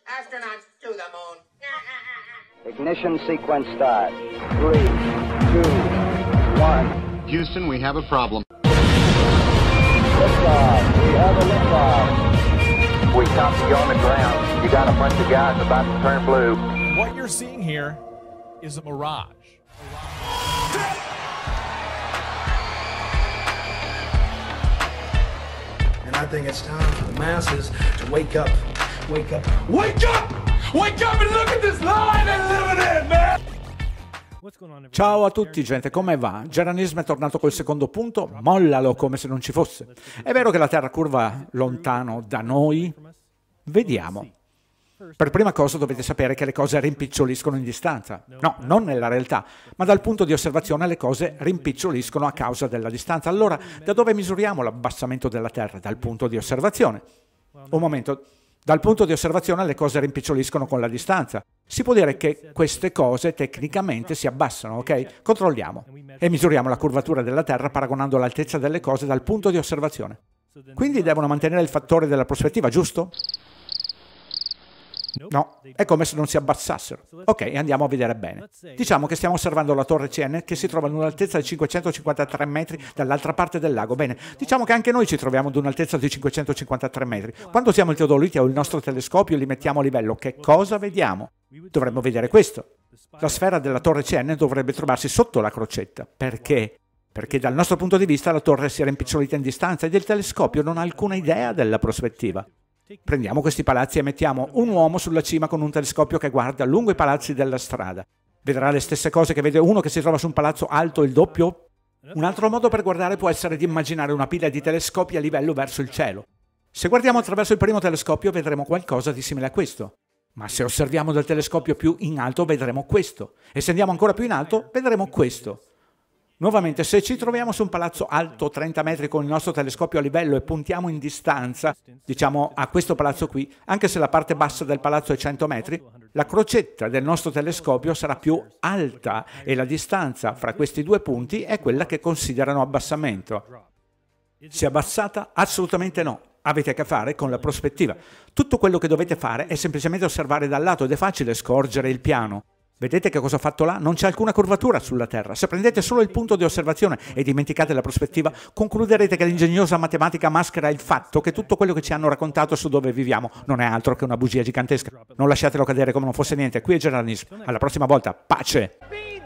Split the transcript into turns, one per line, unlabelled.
Astronauts to the moon.
Ignition sequence start. 3, 2, 1.
Houston, we have a problem.
Liftoff. We have a liftoff.
We copy you on the ground. You got a bunch of guys about to turn blue.
What you're seeing here is a mirage.
And I think it's time for the masses to wake up. Wake up. Wake up! Wake up and look at this line and live in it, man!
Ciao a tutti gente, come va? Geranismo è tornato col secondo punto, mollalo come se non ci fosse. È vero che la Terra curva lontano da noi? Vediamo. Per prima cosa dovete sapere che le cose rimpiccioliscono in distanza. No, non nella realtà, ma dal punto di osservazione le cose rimpiccioliscono a causa della distanza. Allora, da dove misuriamo l'abbassamento della Terra? Dal punto di osservazione. Un momento. Dal punto di osservazione le cose rimpiccioliscono con la distanza. Si può dire che queste cose tecnicamente si abbassano, ok? Controlliamo e misuriamo la curvatura della Terra paragonando l'altezza delle cose dal punto di osservazione. Quindi devono mantenere il fattore della prospettiva, giusto? No, è come se non si abbassassero. Ok, andiamo a vedere bene. Diciamo che stiamo osservando la torre CN che si trova ad un'altezza di 553 metri dall'altra parte del lago. Bene, diciamo che anche noi ci troviamo ad un'altezza di 553 metri. Quando usiamo il teodolite o il nostro telescopio e li mettiamo a livello, che cosa vediamo? Dovremmo vedere questo. La sfera della torre CN dovrebbe trovarsi sotto la crocetta. Perché? Perché dal nostro punto di vista la torre si è rimpicciolita in distanza ed il telescopio non ha alcuna idea della prospettiva. Prendiamo questi palazzi e mettiamo un uomo sulla cima con un telescopio che guarda lungo i palazzi della strada. Vedrà le stesse cose che vede uno che si trova su un palazzo alto il doppio? Un altro modo per guardare può essere di immaginare una pila di telescopi a livello verso il cielo. Se guardiamo attraverso il primo telescopio vedremo qualcosa di simile a questo. Ma se osserviamo dal telescopio più in alto vedremo questo. E se andiamo ancora più in alto vedremo questo. Nuovamente, se ci troviamo su un palazzo alto 30 metri con il nostro telescopio a livello e puntiamo in distanza, diciamo a questo palazzo qui, anche se la parte bassa del palazzo è 100 metri, la crocetta del nostro telescopio sarà più alta e la distanza fra questi due punti è quella che considerano abbassamento. Si è abbassata? Assolutamente no. Avete a che fare con la prospettiva. Tutto quello che dovete fare è semplicemente osservare dal lato ed è facile scorgere il piano. Vedete che cosa ho fatto là? Non c'è alcuna curvatura sulla Terra. Se prendete solo il punto di osservazione e dimenticate la prospettiva, concluderete che l'ingegnosa matematica maschera il fatto che tutto quello che ci hanno raccontato su dove viviamo non è altro che una bugia gigantesca. Non lasciatelo cadere come non fosse niente. Qui è Geranismo. Alla prossima volta. Pace!